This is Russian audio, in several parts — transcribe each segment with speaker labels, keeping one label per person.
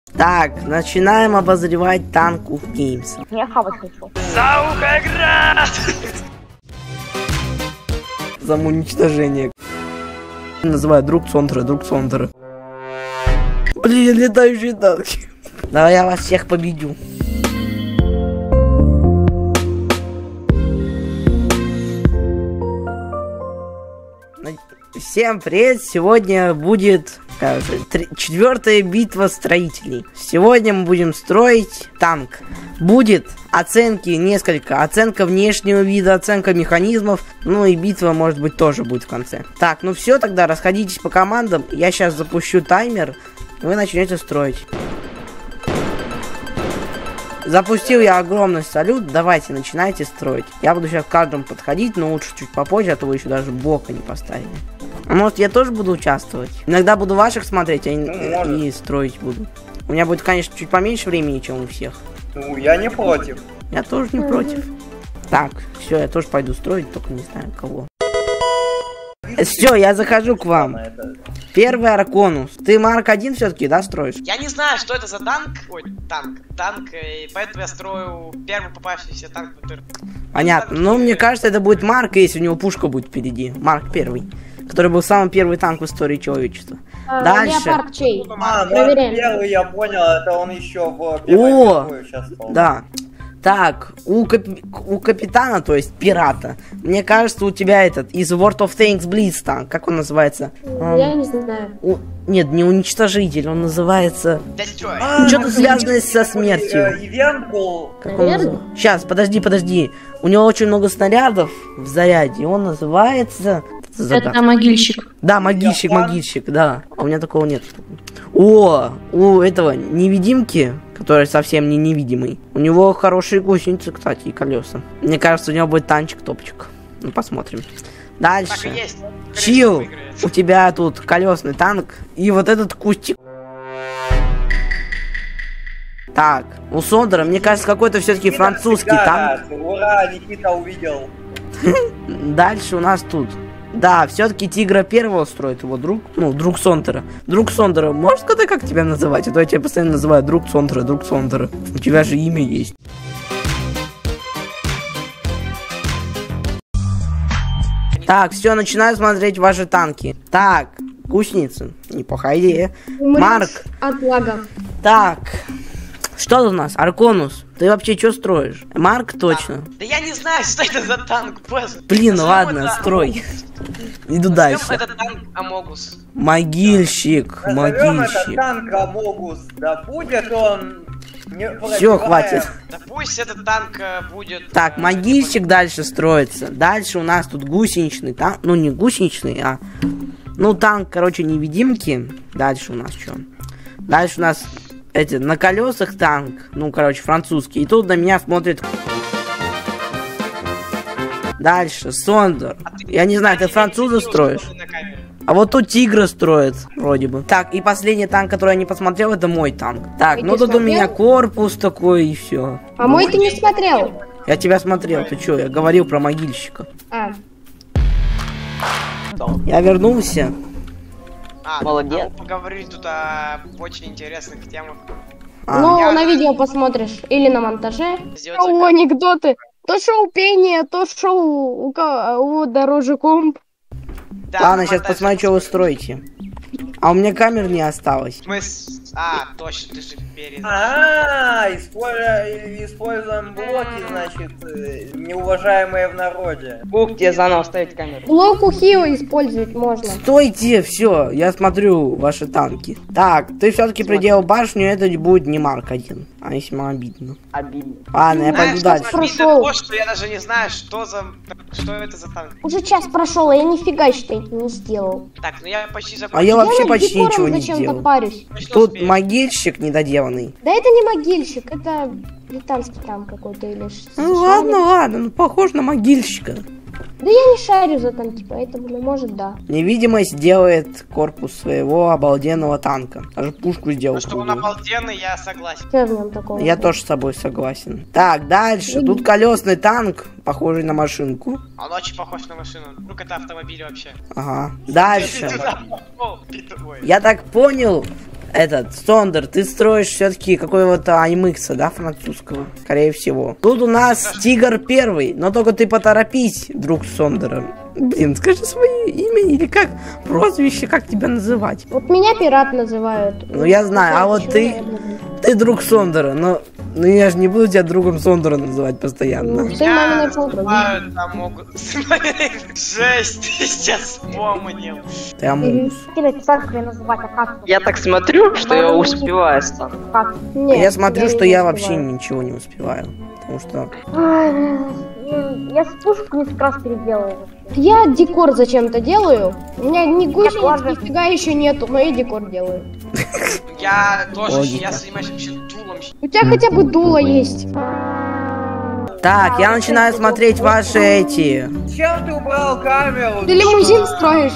Speaker 1: Так, начинаем обозревать танк Ух Геймс.
Speaker 2: Я хавать хочу.
Speaker 3: Заухоград!
Speaker 1: За уничтожение. Называю друг Цонтра, друг Цонтра. Блин, летающие танки. Давай я вас всех победю. Всем привет! Сегодня будет четвертая битва строителей. Сегодня мы будем строить танк. Будет оценки несколько. Оценка внешнего вида, оценка механизмов. Ну и битва, может быть, тоже будет в конце. Так, ну все, тогда расходитесь по командам. Я сейчас запущу таймер. Вы начнете строить. Запустил я огромный салют. Давайте, начинайте строить. Я буду сейчас к каждому подходить, но лучше чуть попозже, а то вы еще даже блока не поставили. А может, я тоже буду участвовать? Иногда буду ваших смотреть, и строить буду. У меня будет, конечно, чуть поменьше времени, чем у всех.
Speaker 3: Ну, я не против.
Speaker 1: Я тоже не против. Так, все, я тоже пойду строить, только не знаю кого. Все, я захожу к вам. Первый Арконус. Ты Марк 1 все-таки, да, строишь?
Speaker 4: Я не знаю, что это за танк. Ой, танк, и поэтому я строю первый попавшийся танк, который...
Speaker 1: Понятно. Ну, мне кажется, это будет Марк, если у него пушка будет впереди. Марк 1, который был самый первый танк в истории человечества. Дальше.
Speaker 2: Леопард чей?
Speaker 3: Проверяем. Первый, я понял, это он еще в
Speaker 1: первой участвовал. Да. Так, у капитана, то есть пирата, мне кажется, у тебя этот из World of Tanks Blitz танк, как он называется?
Speaker 2: Я не знаю.
Speaker 1: Нет, не уничтожитель, он называется... Что-то связанное со смертью. Как он называется? Сейчас, подожди. У него очень много снарядов в заряде, и он называется...
Speaker 2: Это могильщик.
Speaker 1: Да, могильщик, да. А у меня такого нет. О, у этого невидимки, который совсем не невидимый, у него хорошие гусеницы, кстати, и колеса. Мне кажется, у него будет танчик-топчик. Ну, посмотрим. Дальше. Чил, у тебя тут колесный танк и вот этот кустик. Так, у Сондера, мне кажется, какой-то все-таки французский танк.
Speaker 3: Ура, Никита увидел.
Speaker 1: Дальше у нас тут. Да, все-таки Тигра первого строит его друг, ну, друг Сондера. Друг Сондера, можешь сказать, как тебя называть? А то я тебя постоянно называю друг Сондера, друг Сондера. У тебя же имя есть. Так, все, начинаю смотреть ваши танки. Так, гусеницы, неплохая идея. Марк.
Speaker 2: От лага.
Speaker 1: Так, что у нас? Арконус. Ты вообще что строишь? Марк точно.
Speaker 4: Да я не знаю, что это за танк, босс.
Speaker 1: Блин, ладно, строй. Иду дальше.
Speaker 4: Это танк Амогус.
Speaker 1: Могильщик.
Speaker 3: Это танк Амогус. Да будет он...
Speaker 1: Все, хватит.
Speaker 4: Да пусть этот танк будет...
Speaker 1: Так, могильщик дальше строится. Дальше у нас тут гусеничный танк. Ну, не гусеничный, а... Ну, танк, короче, невидимки. Дальше у нас что? Дальше у нас... Эти, на колесах танк, ну, короче, французский. И тут на меня смотрит... Дальше, Сондер. Я не знаю, ты француза строишь? А вот тут Тигра строит, вроде бы. Так, и последний танк, который я не посмотрел, это мой танк. Так, ну тут у меня корпус такой, и все.
Speaker 2: А мой ты не смотрел?
Speaker 1: Я тебя смотрел, ты что? Я говорил про могильщика. Я вернулся.
Speaker 4: Молодец. Поговорили тут о очень интересных темах.
Speaker 2: Ну, на видео посмотришь. Или на монтаже. О, анекдоты. То шоу пение, то шоу у дороже комп.
Speaker 4: Да,
Speaker 1: ладно, сейчас посмотрю, что вы строите. А у меня камер не осталось.
Speaker 4: Точно, ты же перед...
Speaker 3: Используем блоки, значит, неуважаемые в народе.
Speaker 4: Ух, тебе заново ставить камеру.
Speaker 2: Блок Ухио использовать можно.
Speaker 1: Стойте, все, я смотрю ваши танки. Так, ты все-таки приделал башню, это будет не Марк 1. А весьма обидно. Ладно, я пойду дальше.
Speaker 4: То, что я даже не знаю, что это за танк.
Speaker 2: Уже час прошел, а я нифига что не сделал.
Speaker 4: Так, ну я почти закончил.
Speaker 1: А я вообще почти ничего не делал.
Speaker 2: Парюсь.
Speaker 1: Тут могильщик недоделанный.
Speaker 2: Да это не могильщик, это британский там какой-то или что-то.
Speaker 1: Ну ладно, ну похож на могильщика.
Speaker 2: Да я не шарю за танки, поэтому, ну, может, да.
Speaker 1: Невидимость делает корпус своего обалденного танка. Даже пушку сделал.
Speaker 4: Ну, что он обалденный, я согласен.
Speaker 2: Что в нем такого?
Speaker 1: Я тоже с собой согласен. Так, дальше. Тут колесный танк, похожий на машинку.
Speaker 4: Он очень похож на машину. Ну, это автомобиль вообще.
Speaker 1: Ага. Дальше. Я так понял, Этот, Сондер, ты строишь все-таки какого-то аймыкса, да, французского? Скорее всего. Тут у нас Тигр первый, но только ты поторопись, друг Сондера. Блин, скажи свое имя или как прозвище, как тебя называть?
Speaker 2: Вот меня пират называют.
Speaker 1: Ну я знаю, а вот ты друг Сондера, но я же не буду тебя другом Сондера называть постоянно.
Speaker 2: Ты маминой подругой.
Speaker 4: Там могут... Жесть, ты сейчас вспомнил.
Speaker 1: Ты Амунгус.
Speaker 5: Я так смотрю, что я успеваю сам.
Speaker 1: Я смотрю, что я вообще ничего не успеваю. Потому что...
Speaker 2: Я с пушку несколько раз переделываю. Я декор зачем-то делаю. У меня ни гусениц, нифига еще нету, но я декор делаю.
Speaker 4: Я тоже, я занимаюсь вообще дулом.
Speaker 2: У тебя хотя бы дуло есть.
Speaker 1: Так, я начинаю смотреть ваши эти...
Speaker 3: Чем ты убрал камеру?
Speaker 2: Ты лимузин строишь?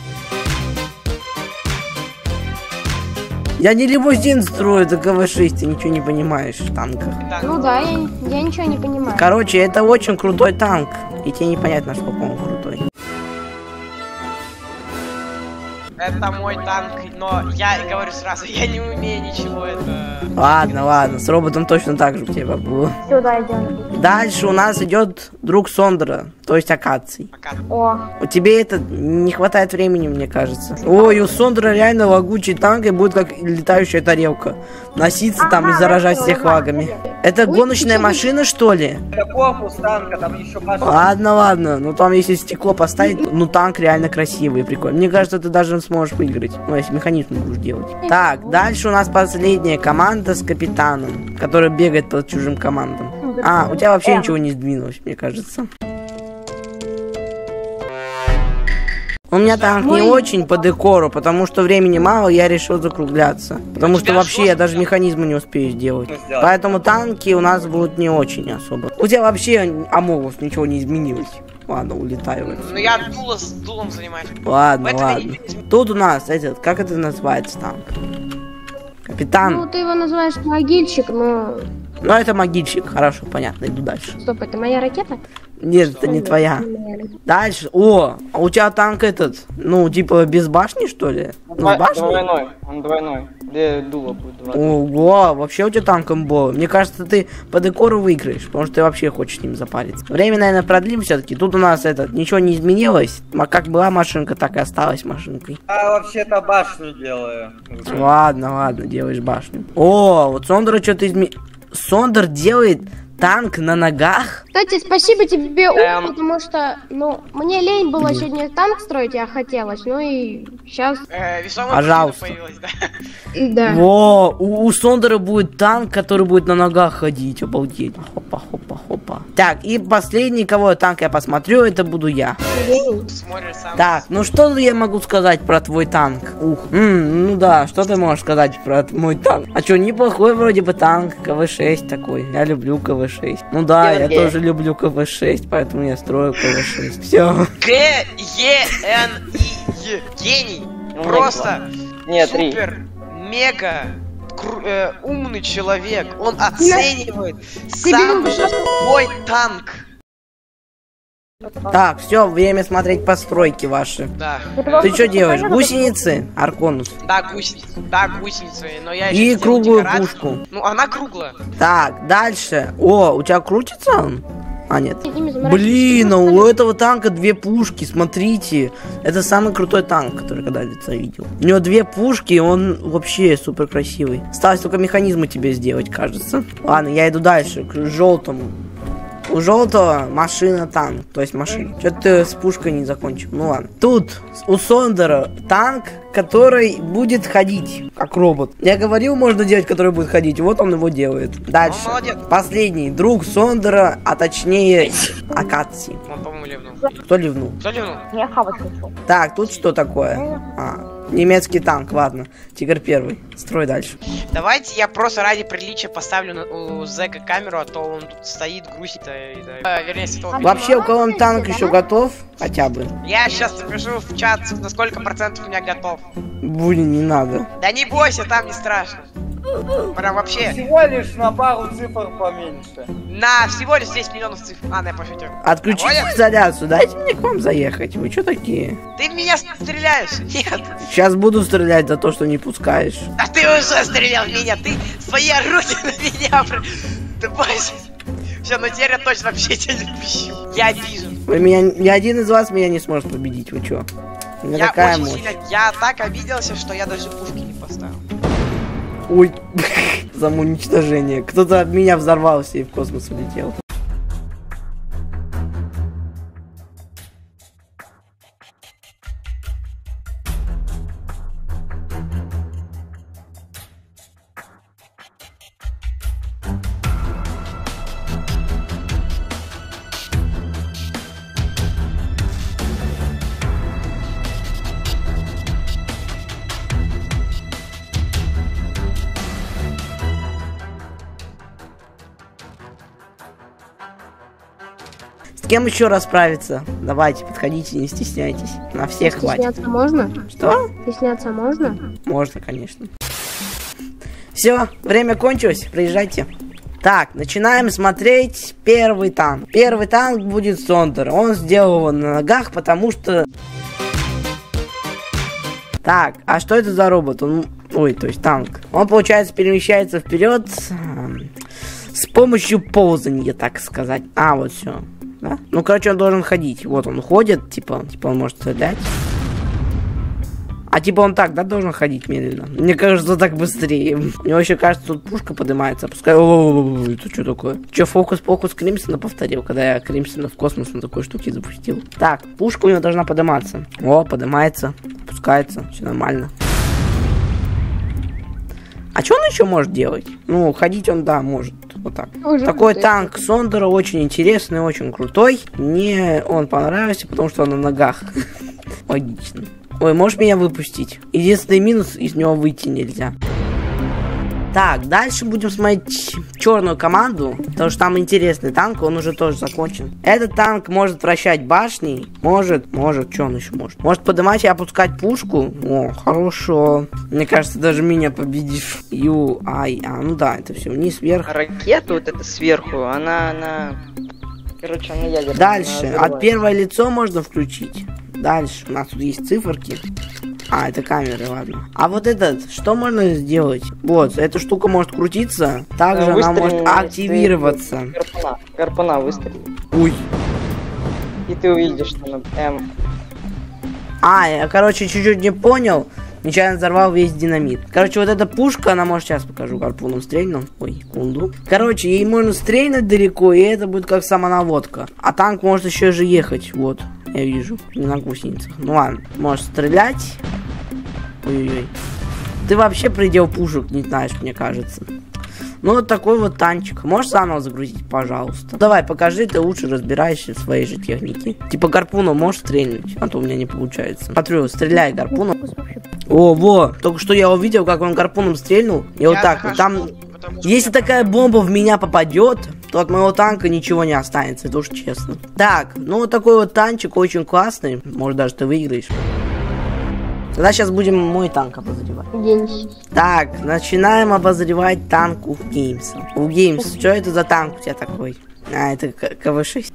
Speaker 1: Я не лимузин строю, это КВ-6, ты ничего не понимаешь в танках.
Speaker 2: Ну да, я ничего не понимаю.
Speaker 1: Короче, это очень крутой танк, и тебе непонятно, что он крутой.
Speaker 4: Это мой танк, но я говорю сразу, я не умею ничего это...
Speaker 1: Ладно, с роботом точно так же у тебя было.
Speaker 2: Сюда идем.
Speaker 1: Дальше у нас идет друг Сондера, то есть Акаций.
Speaker 2: О.
Speaker 1: У тебя это не хватает времени, мне кажется. Ой, у Сондера реально лагучий танк и будет как летающая тарелка. Носиться там и заражать всех лагами. Это гоночная машина, что ли?
Speaker 3: Это корпус танка, там еще
Speaker 1: Ладно, ну там если стекло поставить, ну танк реально красивый и прикольный. Мне кажется, ты даже сможешь выиграть, ну если механизм будешь делать. Так, дальше у нас последняя команда с капитаном, который бегает по чужим командам. А, у тебя вообще ничего не сдвинулось, мне кажется. У меня танк не очень по декору, потому что времени мало, я решил закругляться. Потому что вообще я даже механизмы не успею сделать. Поэтому танки у нас будут не очень особо. У тебя вообще, Амогус, ничего не изменилось. Ладно, улетаю.
Speaker 4: Ну я дулом занимаюсь.
Speaker 1: Ладно. Тут у нас этот, как это называется танк? Капитан.
Speaker 2: Ну ты его называешь могильщик, но...
Speaker 1: Ну это могильщик, хорошо, понятно, иду дальше.
Speaker 2: Стоп, это моя ракета?
Speaker 1: Нет, это не твоя. Дальше. О, а у тебя танк этот, ну, типа без башни, что ли? Ну, с башней?
Speaker 5: Он двойной. Где дуло будет двойной.
Speaker 1: Ого, вообще у тебя танк имбовый. Мне кажется, ты по декору выиграешь, потому что ты вообще хочешь с ним запариться. Время, наверное, продлим все-таки. Тут у нас этот, ничего не изменилось. Как была машинка, так и осталась машинкой.
Speaker 3: Я вообще-то башню делаю.
Speaker 1: Ладно, делаешь башню. О, вот Сондер что-то Сондер делает танк на ногах?
Speaker 2: Кстати, спасибо тебе, потому что, ну, мне лень было сегодня танк строить, я хотелось, ну и сейчас...
Speaker 1: Пожалуйста.
Speaker 2: Да.
Speaker 1: Во, у Сондера будет танк, который будет на ногах ходить, обалдеть. Хопа. Так, и последний, кого танк я посмотрю, это буду я. Так, ну что я могу сказать про твой танк? Ну да, что ты можешь сказать про мой танк? А что, неплохой вроде бы танк, КВ-6 такой. Я люблю КВ-6. Ну да, я тоже люблю КВ-6, поэтому я строю КВ-6. Все.
Speaker 4: G-E-N-I-E. Гений. Просто супер, мега умный человек. Он оценивает сам свой танк.
Speaker 1: Так, все, время смотреть постройки ваши.
Speaker 4: Да.
Speaker 1: Ты что делаешь? Гусеницы, Арконус?
Speaker 4: Да, гусеницы, но я
Speaker 1: и круглую пушку.
Speaker 4: Ну, она круглая.
Speaker 1: Так, дальше. О, у тебя крутится он? А, нет. Блин, у этого танка 2 пушки, смотрите. Это самый крутой танк, который когда-либо видел. У него 2 пушки, он вообще супер красивый. Осталось только механизмы тебе сделать, кажется. Ладно, я иду дальше, к желтому. У желтого машина танк, то есть машина. Что-то ты с пушкой не закончил. Ну ладно. Тут у Сондера танк, который будет ходить, как робот. Я говорил, можно делать, который будет ходить. Вот он его делает. Дальше. Последний друг Сондера, а точнее Акаций.
Speaker 4: Он, по-моему, ливнул.
Speaker 1: Кто ливнул?
Speaker 2: Я хавать хочу.
Speaker 1: Так, тут что такое? Немецкий танк, ладно. Тигр первый. Строй дальше.
Speaker 4: Давайте я просто ради приличия поставлю у Зека камеру, а то он тут стоит, грустит.
Speaker 1: Вообще, у кого танк еще готов? Хотя бы.
Speaker 4: Я сейчас напишу в чат, на сколько процентов у меня готов.
Speaker 1: Блин, не надо.
Speaker 4: Да не бойся, там не страшно. Прям вообще.
Speaker 3: Всего лишь на пару цифр поменьше.
Speaker 4: На всего лишь 10 миллионов цифр. Ладно, я пошутил.
Speaker 1: Отключите изоляцию, дайте мне к вам заехать. Вы что такие?
Speaker 4: Ты в меня стреляешь? Нет.
Speaker 1: Сейчас буду стрелять за то, что не пускаешь.
Speaker 4: А ты уже стрелял в меня. Ты свои орудия на меня. Ты бойся. Все, ну теперь я точно вообще тебя не пищу. Я вижу.
Speaker 1: Вы меня, ни один из вас меня не сможет победить, вы чё? У меня
Speaker 4: Я
Speaker 1: такая
Speaker 4: очень
Speaker 1: мощь.
Speaker 4: сильно, я так обиделся, что я даже пушки не поставил.
Speaker 1: Ой, самоуничтожение. Кто-то от меня взорвался и в космос улетел. С кем еще расправиться? Давайте, подходите, не стесняйтесь. На всех хватит.
Speaker 2: Стесняться можно?
Speaker 1: Что?
Speaker 2: Стесняться можно?
Speaker 1: Можно, конечно. Все, время кончилось, приезжайте. Так, начинаем смотреть первый танк. Первый танк будет Сондер. Он сделал его на ногах, потому что... Так, а что это за робот? Он... Ой, то есть танк. Он, получается, перемещается вперед с помощью ползания, так сказать. А, вот все. Да? Ну, короче, он должен ходить. Вот он ходит, типа он может стрелять. А типа он так, да, должен ходить медленно? Мне кажется, так быстрее. Мне вообще кажется, тут пушка поднимается. Пускай... Это что такое? Че, фокус-покус Кримсона повторил, когда я Кримсона в космос на такой штуке запустил. Так, пушка у него должна подниматься. О, поднимается, опускается, все нормально. А что он еще может делать? Ну, ходить он, да, может. Вот так. Такой танк Сондера очень интересный, очень крутой. Мне он понравился, потому что он на ногах. Логично. Ой, можешь меня выпустить? Единственный минус, из него выйти нельзя. Так, дальше будем смотреть черную команду, потому что там интересный танк, он уже тоже закончен. Этот танк может вращать башни, может, что он еще может? Может поднимать и опускать пушку. О, хорошо. Мне кажется, даже меня победишь. Ну да, это все вниз, вверх.
Speaker 5: Ракета вот эта сверху, она... Короче, она ядерная.
Speaker 1: Дальше, от первое лицо можно включить. Дальше, у нас тут есть циферки. А, это камеры, ладно. А вот этот, что можно сделать? Вот, эта штука может крутиться. Также она может активироваться.
Speaker 5: Гарпуна выстрелит.
Speaker 1: Ой.
Speaker 5: И ты увидишь, что она
Speaker 1: А, я, короче, чуть-чуть не понял. Нечаянно взорвал весь динамит. Короче, вот эта пушка, она может, сейчас покажу, гарпуном стрельну. Ой, секунду. Короче, ей можно стрельнуть далеко, и это будет как самонаводка. А танк может еще же ехать, вот. Я вижу, не на гусеницах. Ну ладно, можешь стрелять. Ой-ой-ой. Ты вообще предел пушек не знаешь, мне кажется. Ну вот такой вот танчик. Можешь заново загрузить, пожалуйста? Давай, покажи, ты лучше разбираешься в своей же технике. Типа гарпуном можешь стрельнуть, а то у меня не получается. Смотрю, стреляй гарпуном. О, во, только что я увидел, как он гарпуном стрельнул. И вот так вот, там... Если такая бомба в меня попадет, то от моего танка ничего не останется, это уж честно. Так, ну вот такой вот танчик очень классный. Может, даже ты выиграешь. Тогда сейчас будем мой танк обозревать. Так, начинаем обозревать танк Уфгеймса. Уфгеймс, что это за танк у тебя такой? А, это КВ-6.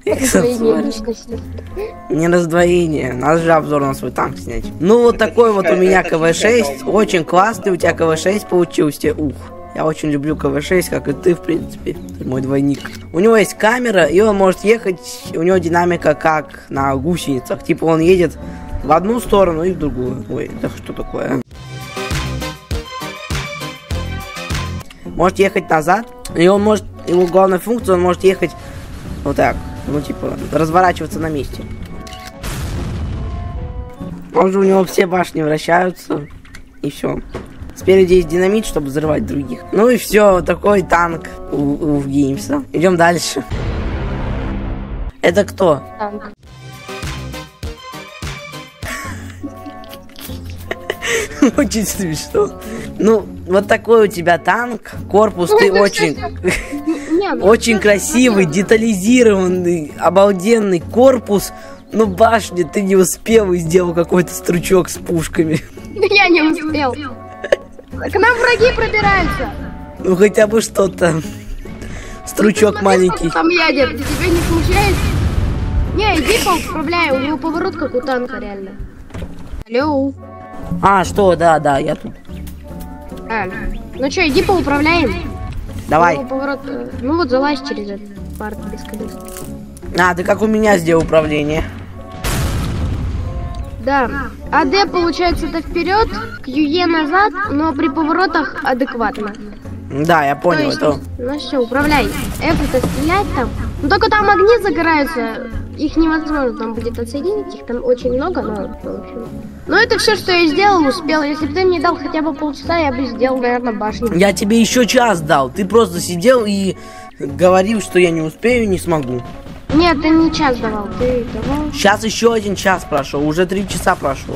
Speaker 1: Не раздвоение. Надо же обзор на свой танк снять. Ну, вот такой вот у меня КВ-6. Очень классный у тебя КВ-6 получился. Ух. Я очень люблю КВ-6, как и ты, в принципе. Это мой двойник. У него есть камера, и он может ехать. У него динамика как на гусеницах. Типа он едет в одну сторону и в другую. Ой, это что такое? Может ехать назад. И он может... Его главная функция, он может ехать вот так. Ну, типа, разворачиваться на месте. Уже у него все башни вращаются. И все. Спереди есть динамит, чтобы взрывать других. Ну и все, такой танк у Геймса. Идем дальше. Это кто?
Speaker 2: Танк.
Speaker 1: Очень смешно. Ну, вот такой у тебя танк. Корпус ты очень... Очень красивый, детализированный, обалденный корпус. Но башни ты не успел и сделал какой-то стручок с пушками.
Speaker 2: Я не успел. К нам враги пробираются.
Speaker 1: Ну хотя бы что-то. Стручок маленький.
Speaker 2: Там ядер, тебя не смущает? Не, иди поуправляй, у него поворот как у танка реально. Алло.
Speaker 1: А, что, да, я тут.
Speaker 2: Ну что, иди поуправляем.
Speaker 1: Давай.
Speaker 2: Поворот, ну вот залазь через этот парк без колес.
Speaker 1: А, ты как у меня сделал управление.
Speaker 2: Да. АД получается это вперед, QE назад, но при поворотах адекватно.
Speaker 1: Да, я понял это.
Speaker 2: Ну все, управляй. F это стрелять там. Ну только там огни загораются. Их невозможно там будет отсоединить, их там очень много, но в общем. Но это все, что я сделал, успел. Если бы ты мне дал хотя бы полчаса, я бы сделал, наверное, башню.
Speaker 1: Я тебе еще час дал. Ты просто сидел и говорил, что я не успею, не смогу.
Speaker 2: Нет, ты не час давал, ты давал.
Speaker 1: Сейчас еще 1 час прошел, уже 3 часа прошло.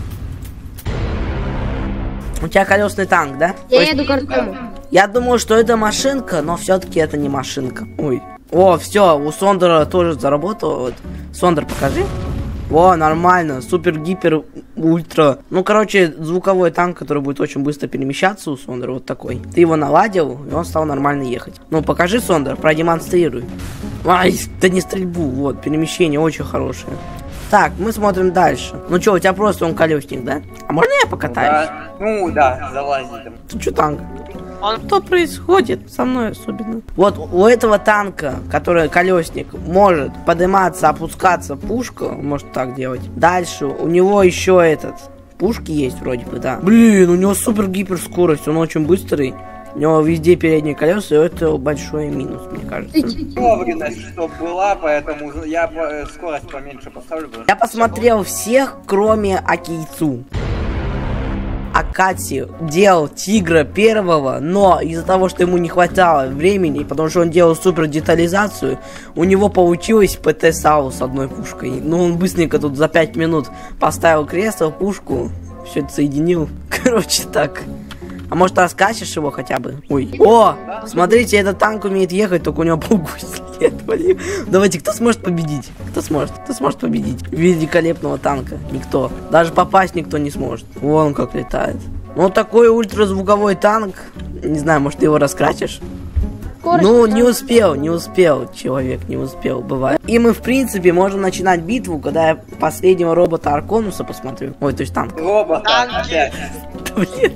Speaker 1: У тебя колесный танк, да?
Speaker 2: Я еду к Артему.
Speaker 1: Я думал, что это машинка, но все-таки это не машинка. Ой. О, все, у Сондера тоже заработало. Вот. Сондер, покажи. О, нормально. Супер, гипер, ультра. Ну, короче, звуковой танк, который будет очень быстро перемещаться у Сондера. Вот такой. Ты его наладил, и он стал нормально ехать. Ну, покажи, Сондер, продемонстрируй. Ай, да не стрельбу. Вот, перемещение очень хорошее. Так, мы смотрим дальше. Ну что, у тебя просто он колесник, да? А можно я покатаюсь?
Speaker 3: Да. Ну да, залази там.
Speaker 1: Ты что танк? Что происходит со мной особенно? Вот у этого танка, который колесник, может подниматься, опускаться пушка, он может так делать. Дальше у него еще этот пушки есть вроде бы, да. Блин, у него супер гипер скорость, он очень быстрый. У него везде передние колеса, и это большой минус, мне кажется.
Speaker 3: Вовремя, чтоб была, поэтому я скорость поменьше поставлю.
Speaker 1: Я посмотрел всех, кроме Акийцу. Акати делал Тигра первого, но из-за того, что ему не хватало времени, потому что он делал супер детализацию, у него получилось ПТ САУ с одной пушкой. Ну, он быстренько тут за 5 минут поставил кресло, пушку, все это соединил. Короче, так. А может, раскачешь его хотя бы? Ой. О, смотрите, этот танк умеет ехать, только у него полгусли отвалил. Давайте, кто сможет победить? Кто сможет победить? Великолепного танка. Никто. Даже попасть никто не сможет. Вон он как летает. Ну, такой ультразвуковой танк. Не знаю, может, ты его раскачешь? Ну, не успел, человек, не успел, бывает. И мы, в принципе, можем начинать битву, когда я последнего робота Арконуса посмотрю. Ой, то есть танк.
Speaker 3: Танки.
Speaker 1: Блин.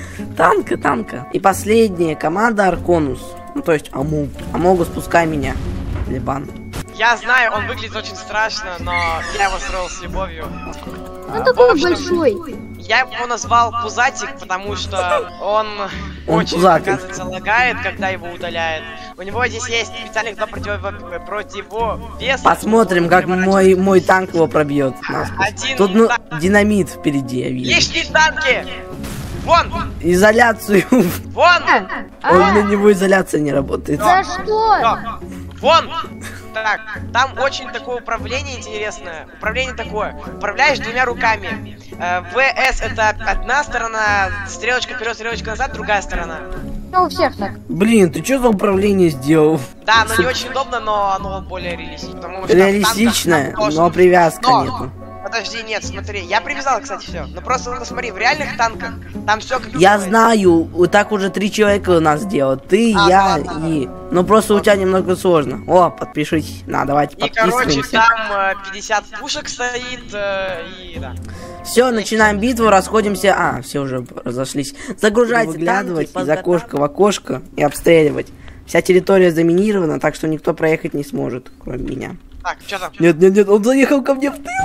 Speaker 1: Танка. И последняя команда Арконус. Ну, то есть Амогус, пускай меня. Либан.
Speaker 4: Я знаю, он выглядит очень страшно, но я его строил с любовью.
Speaker 2: Он такой большой.
Speaker 4: Я его назвал Пузатик, потому что он очень,
Speaker 1: пузатый.
Speaker 4: оказывается, лагает, когда его удаляет. У него здесь есть специальных 2 противовеса.
Speaker 1: Посмотрим, как мой танк его пробьет. Тут динамит впереди, я вижу.
Speaker 4: Лишние танки! Вон!
Speaker 1: Изоляцию.
Speaker 4: Вон!
Speaker 1: На него изоляция не работает.
Speaker 2: За что?
Speaker 4: Вон! Так, там очень такое управление интересное. Управление такое. Управляешь 2 руками. ВС это одна сторона, стрелочка вперед, стрелочка назад, другая сторона.
Speaker 2: Ну, у всех так.
Speaker 1: Блин, ты что за управление сделал?
Speaker 4: Да, оно не очень удобно, но оно более реалистичное.
Speaker 1: Реалистичное, но привязка нету.
Speaker 4: Подожди, нет, смотри, я привязал, кстати, все. Ну просто, ну смотри, в реальных танках там все как.
Speaker 1: Я знаю, вот так уже 3 человека у нас делают. Ты, я и. Ну просто у тебя немного сложно. О, подпишитесь. Давайте подписываемся.
Speaker 4: И короче, там 50 пушек стоит, и да.
Speaker 1: Все, начинаем битву, расходимся. Все уже разошлись. Загружайте, выглядывать из окошка в окошко и обстреливать. Вся территория заминирована, так что никто проехать не сможет, кроме меня.
Speaker 4: Так, что там?
Speaker 1: Нет, он заехал ко мне в тыл.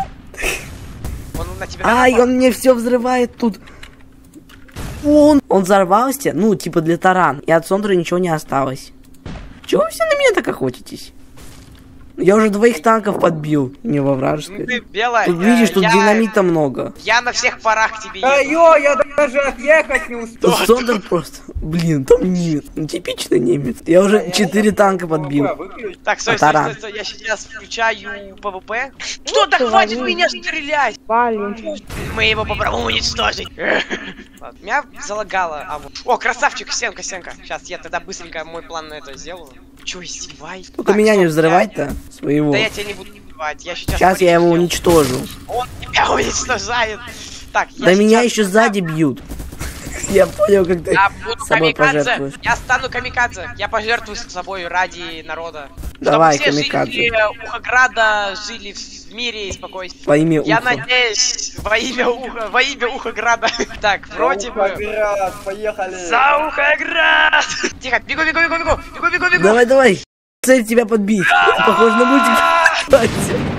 Speaker 4: Он на тебя
Speaker 1: он мне все взрывает тут. Он взорвался, ну, типа для таран. И от Сондра ничего не осталось. Чего вы все на меня так охотитесь? Я уже 2 танков подбил, не во вражеское.
Speaker 4: Ну ты белая.
Speaker 1: Тут видишь, тут динамита много.
Speaker 4: Я на всех парах тебе еду.
Speaker 3: Ай-ё, я даже отъехать не успел.
Speaker 1: Тут Сондер просто, блин, там немец, типичный немец. Я уже 4 танка подбил.
Speaker 4: Так, стой, я сейчас включаю ПВП. Что, так хватит меня стрелять? Мы его попробуем уничтожить. Меня залагало. О, красавчик, Сенка. Сейчас я тогда быстренько мой план на это сделаю. Чё, издевай?
Speaker 1: Только меня не взрывать-то, своего.
Speaker 4: Да я тебя не буду убивать, я
Speaker 1: сейчас я его уничтожу.
Speaker 4: Он тебя уничтожает. Так,
Speaker 1: да меня еще сзади бьют. Я понял, как ты
Speaker 4: Я буду
Speaker 1: собой
Speaker 4: камикадзе.
Speaker 1: пожертвуешь.
Speaker 4: Я стану камикадзе. Я пожертвую собой ради народа.
Speaker 1: Давай,
Speaker 4: чтобы все
Speaker 1: камикадзе.
Speaker 4: жители Ухограда жили в мире и спокойствии.
Speaker 1: Во имя
Speaker 4: Я
Speaker 1: Уха.
Speaker 4: надеюсь, во имя Ухограда. Так, вроде бы...
Speaker 3: Ухоград, поехали!
Speaker 4: За Ухоград! Тихо, бегу.
Speaker 1: Давай. Цель тебя подбить. Похоже на мультик.